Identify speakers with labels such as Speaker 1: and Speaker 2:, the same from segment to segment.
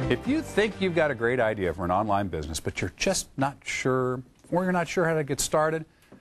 Speaker 1: If you think you've got a great idea for an online business, but you're just not sure, or you're not sure how to get started,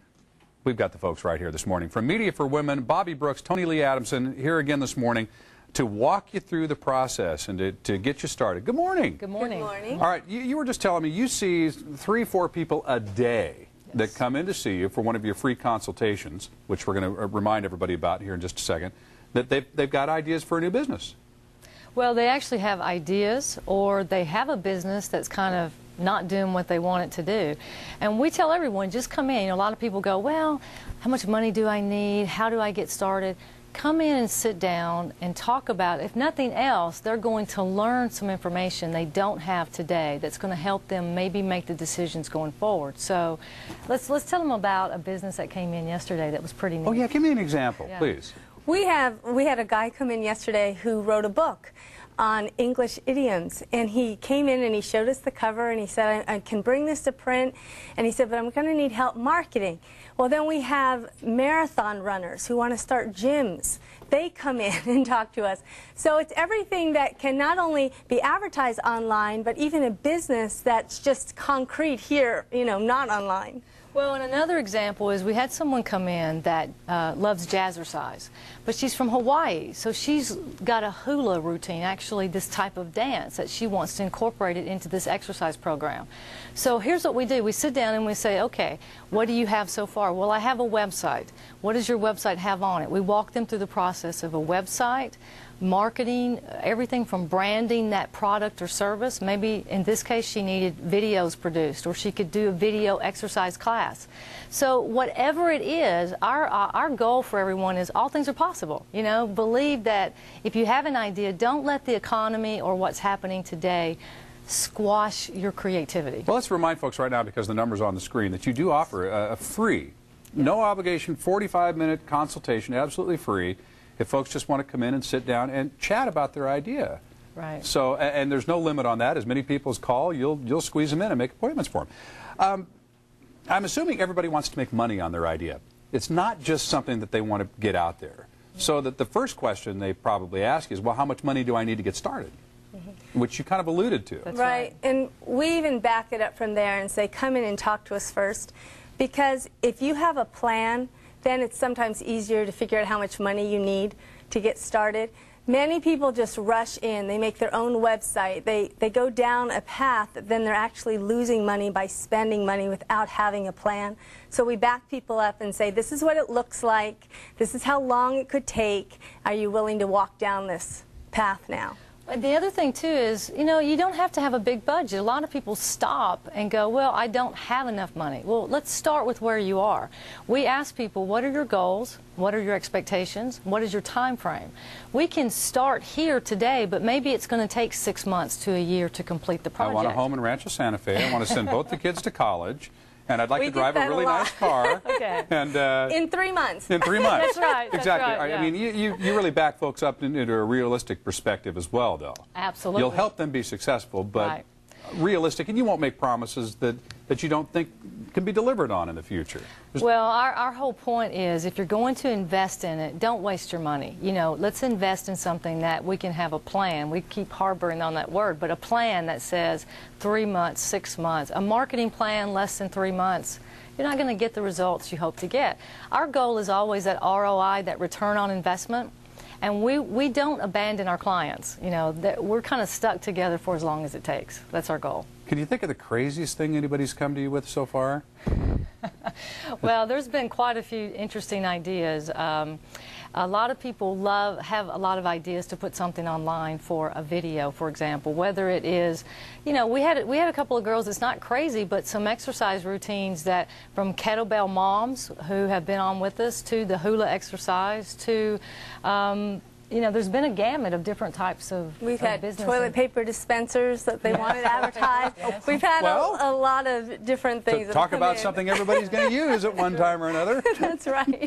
Speaker 1: we've got the folks right here this morning. From Media for Women, Bobby Brooks, Tony Lee Adamson, here again this morning to walk you through the process and to get you started. Good morning.
Speaker 2: Good morning.
Speaker 3: Good morning.
Speaker 1: All right, you were just telling me you see 3-4 people a day that come in to see you for one of your free consultations, which we're going to remind everybody about here in just a second, that they've got ideas for a new business.
Speaker 2: Well, they actually have ideas, or they have a business that's kind of not doing what they want it to do. And we tell everyone, just come in. You know, a lot of people go, well, how much money do I need? How do I get started? Come in and sit down and talk about, if nothing else, they're going to learn some information they don't have today that's going to help them maybe make the decisions going forward. So let's tell them about a business that came in yesterday that was pretty neat.
Speaker 1: Oh, yeah, give me an example,
Speaker 2: Yeah.
Speaker 1: please.
Speaker 3: We had a guy come in yesterday who wrote a book on English idioms, and he came in and he showed us the cover and he said, I can bring this to print, and he said, but I'm going to need help marketing. Well, then we have marathon runners who want to start gyms. They come in and talk to us. So it's everything that can not only be advertised online, but even a business that's just concrete here, you know, not online.
Speaker 2: Well, and another example is we had someone come in that loves jazzercise, but she's from Hawaii, so she's got a hula routine, actually this type of dance that she wants to incorporate it into this exercise program. So here's what we do. We sit down and we say, okay, what do you have so far? Well, I have a website. What does your website have on it? We walk them through the process of a website, marketing, everything from branding that product or service. Maybe in this case she needed videos produced, or she could do a video exercise class. So whatever it is, our goal for everyone is all things are possible. You know, believe that if you have an idea, don't let the economy or what's happening today squash your creativity.
Speaker 1: Well, let's remind folks right now, because the number's on the screen, that you do offer a free, no obligation, 45-minute consultation, absolutely free, if folks just want to come in and sit down and chat about their idea.
Speaker 2: Right.
Speaker 1: So, and there's no limit on that. As many people as call, you'll squeeze them in and make appointments for them. I'm assuming everybody wants to make money on their idea. It's not just something that they want to get out there. So that the first question they probably ask is, well, how much money do I need to get started? Which you kind of alluded to.
Speaker 2: That's
Speaker 3: Right, and we even back it up from there and say, come in and talk to us first. Because if you have a plan, then it's sometimes easier to figure out how much money you need to get started. Many people just rush in. They make their own website. They go down a path, then they're actually losing money by spending money without having a plan. So we back people up and say, this is what it looks like. This is how long it could take. Are you willing to walk down this path now?
Speaker 2: The other thing, too, is, you know, you don't have to have a big budget. A lot of people stop and go, well, I don't have enough money. Well, let's start with where you are. We ask people, what are your goals? What are your expectations? What is your time frame? We can start here today, but maybe it's going to take 6 months to a year to complete the project.
Speaker 1: I want a home in Rancho Santa Fe. I want to send both the kids to college. And I'd like
Speaker 3: We
Speaker 1: to drive
Speaker 3: get
Speaker 1: a really
Speaker 3: that a lot.
Speaker 1: nice car.
Speaker 2: Okay.
Speaker 1: And
Speaker 3: In 3 months.
Speaker 1: in 3 months.
Speaker 2: That's right. That's
Speaker 1: Exactly.
Speaker 2: right, yeah.
Speaker 1: I mean, you really back folks up into a realistic perspective as well, though.
Speaker 2: Absolutely.
Speaker 1: You'll help them be successful, but
Speaker 2: Right.
Speaker 1: realistic, and you won't make promises that you don't think can be delivered on in the future.
Speaker 2: Well, our whole point is, if you're going to invest in it, don't waste your money. You know, let's invest in something that we can have a plan. We keep harboring on that word, but a plan that says 3 months, 6 months. A marketing plan less than 3 months, you're not going to get the results you hope to get. Our goal is always that ROI, that return on investment, and we don't abandon our clients. You know, we're kind of stuck together for as long as it takes. That's our goal.
Speaker 1: Can you think of the craziest thing anybody's come to you with so far?
Speaker 2: Well, there's been quite a few interesting ideas. A lot of people have a lot of ideas to put something online for a video, for example. Whether it is, you know, we had a couple of girls. It's not crazy, but some exercise routines that, from kettlebell moms who have been on with us, to the hula exercise, to you know, there's been a gamut of different types of
Speaker 3: We've had
Speaker 2: businesses.
Speaker 3: toilet paper dispensers that they wanted advertised. We've had
Speaker 1: Well,
Speaker 3: a lot of different things.
Speaker 1: To
Speaker 3: that
Speaker 1: talk
Speaker 3: have come
Speaker 1: about
Speaker 3: in.
Speaker 1: something everybody's going to use at one time or another.
Speaker 3: That's right.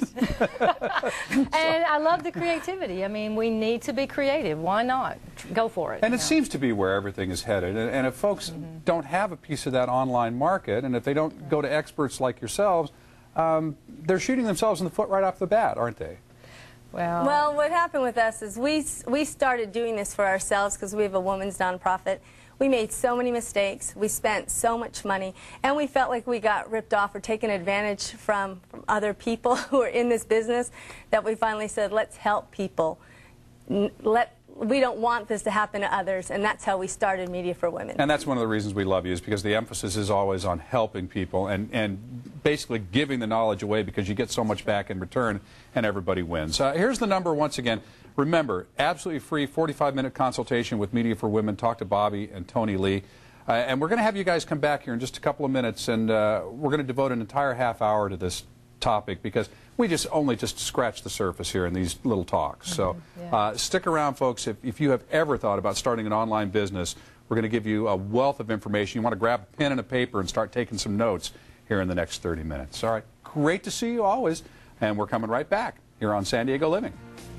Speaker 2: And I love the creativity. I mean, we need to be creative. Why not? Go for it.
Speaker 1: And it
Speaker 2: you know.
Speaker 1: seems to be where everything is headed. And if folks don't have a piece of that online market, and if they don't go to experts like yourselves, they're shooting themselves in the foot right off the bat, aren't they?
Speaker 3: Well, what happened with us is we started doing this for ourselves because we have a women's nonprofit. We made so many mistakes. We spent so much money, and we felt like we got ripped off or taken advantage from other people who are in this business that we finally said, let's help people. We don't want this to happen to others, and that's how we started Media for Women.
Speaker 1: And that's one of the reasons we love you, is because the emphasis is always on helping people and basically giving the knowledge away, because you get so much back in return and everybody wins. Here's the number once again. Remember, absolutely free 45-minute consultation with Media for Women. Talk to Bobby and Tony Lee. And we're going to have you guys come back here in just a couple of minutes, and we're going to devote an entire half hour to this topic, because we only just scratched the surface here in these little talks. So stick around, folks. If you have ever thought about starting an online business, we're going to give you a wealth of information. You want to grab a pen and a paper and start taking some notes here in the next 30 minutes. All right, great to see you always, and we're coming right back here on San Diego Living.